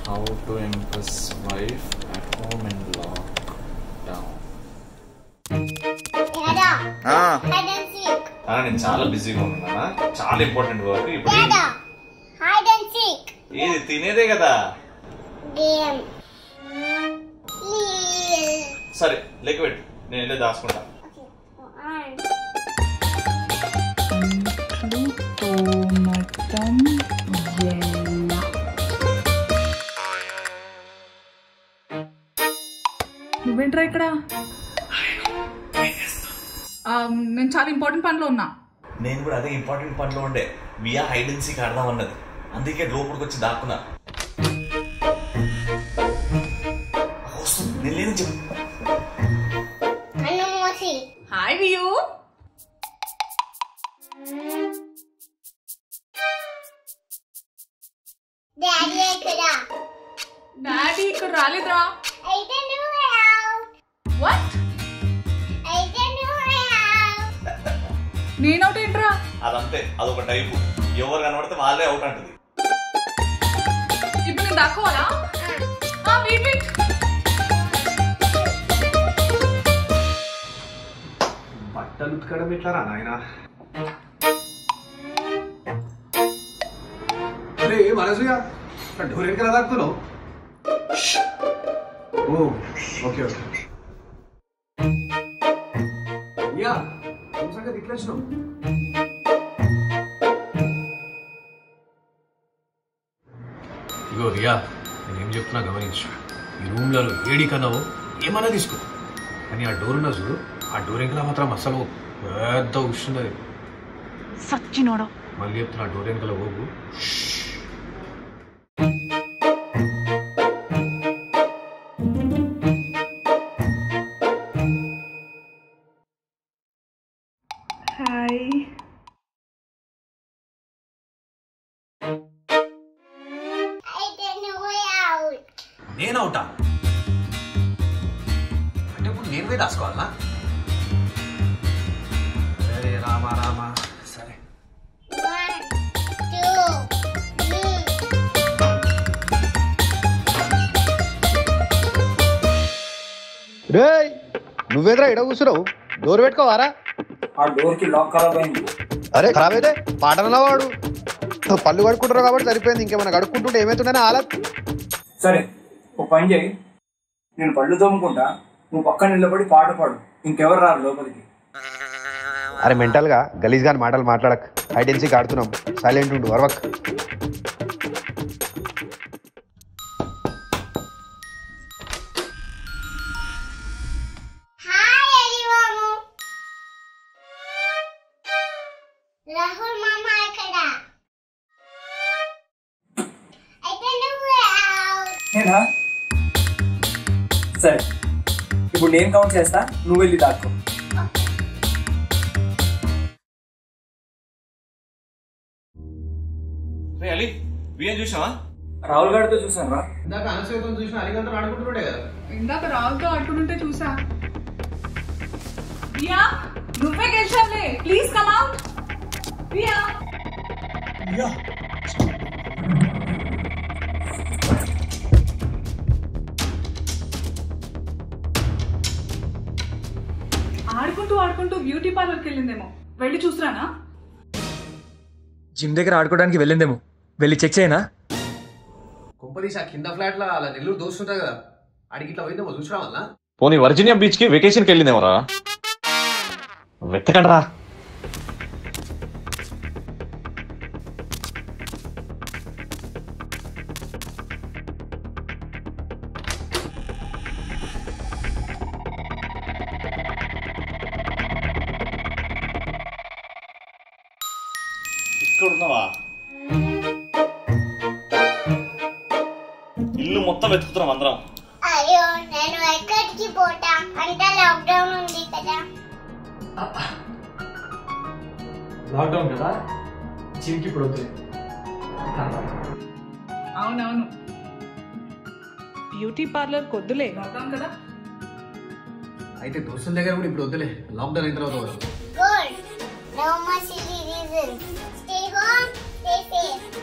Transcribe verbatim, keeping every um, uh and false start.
How to impress wife at home in lockdown. నేను చాలా బిజీగా ఉన్నానా, చాలా ఇంపార్టెంట్ వర్క్. ఇప్పుడు ఏది తినేదే కదా. సరే లెక్క పెట్టు, నేను వెళ్ళి దాచుకుంటా. నువ్వేంట్రా ఇక్కడ? నేను చాలా ఇంపార్టెంట్ పనిలో ఉన్నా. నేను కూడా అదే ఇంపార్టెంట్ పనిలో ఉండే. వియా హైడ్ అండ్ సీక్ ఆడదాం అన్నది, అందుకే లోపలికి వచ్చి దాక్కున్నా. నేను లేని చెప్పు. హాయ్ వియూ. డాడీ ఇక్కడ రాలేదురా. వాట్? నేను అవుట్ ఏంట్రా? అదంతే, అదొక టైపు. ఎవరు కనబడితే వాళ్ళే అవుట్ అంటది. ఇప్పుడు నేను దాక్కోవాలా? Wait wait. బట్టలు ఉతకడం ఎట్లారా నాయనా? అరే మనసుగా డోర్ వెనకాల దాక్కుతున్నావు. ఓ ఓకే ఓకే. యా సంగతి ఇట్లా వచ్చినావు. ఇగో రియా, నేనేం చెప్తున్నా గమనించు. ఈ రూమ్లలో ఏడి కన్నావు ఏమన్నా తీసుకో, కానీ ఆ డోర్ ఉన్న చూడు, ఆ డోర్ వెనకాల మాత్రం అసలు పెద్ద ఉష్ణది. సచ్చినోడు. మళ్ళీ చెప్తున్నా, ఆ డోర్ వెనకాల పోగు. హాయ్. నేను అవుతా అంటే ఇప్పుడు నేను పోయి దాసుకోవాలా? సరే రామా రామా. సరే రే నువ్వేదరా ఇడ కూర్చున్నావు? డోర్ పెట్టుకోవారా? ఆ డోర్ కి లాక్ ఖరాబ్ అయింది. అరే ఖరాబ్ అయితే పాటనలో వాడు. పళ్ళు కడుక్కుంటారు కాబట్టి సరిపోయింది, ఇంకేమైనా కడుక్కుంటుంటే ఏమైతుండే ఆలత్. సరే ఓ పని చేయి, నేను పళ్ళు తోముకుంటా, నువ్వు పక్కన నిలబడి పాట పాడు, ఇంకెవరు రారు లోపలికి. అరే మెంటల్ గా గలీజ్ గాని మాటలు మాట్లాడక్. హైడ్ అండ్ సీక్ ఆడుతున్నాం, సైలెంట్ ఉండు అరవక్. సరే ఇప్పుడు నేను కౌంట్ చేస్తా, నువ్వు వెళ్ళి దాక్కో. చూసావా? రాహుల్ గారితో చూసాను రా. ఇందాక అనసూయతో చూసిన అలిగంతో ఆడుకుంటుండే కదా. ఇందాక రాహుల్తో ఆడుకుంటుంటే చూసా. రియా నువ్వే గెలిచావులే, ప్లీజ్ కమ్ అవుట్. రియా ఆడుకుంటూ ఆడుకుంటూ బ్యూటీ పార్లర్కి వెళ్ళిందేమో, వెళ్ళి చూసిరానా? జిమ్ దగ్గర ఆడుకోవడానికి వెళ్ళిందేమో, వెళ్ళి చెక్ చేయనా? కుంపదీసి ఆ కింద ఫ్లాట్ లా అలా నెల్లూరు దోస్తుంటా కదా, అడిగి ఇట్లా పోయిందేమో చూసరా వల్ల. పోనీ వర్జీనియా బీచ్ కి వెకేషన్ కి వెళ్ళిందేమోరా. వెతకండి రా. ఇక్కడ ఉన్నావా? ఇల్లు మొత్తం వెతుకుతున్నాం అందరం. అయ్యో నేను ఎక్కడికి పోతా, అంటే లాక్డౌన్ ఉంది కదా. లాక్డౌన్ కదా, జిమ్ కి ఇప్పుడు వద్దులే. అవునవును, బ్యూటీ పార్లర్ కొద్దులే, లాక్డౌన్ కదా. అయితే దోస్తుల దగ్గర కూడా ఇప్పుడు వద్దులే, లాక్డౌన్ అయిన తర్వాత good, no more silly reasons. Stay home, stay safe.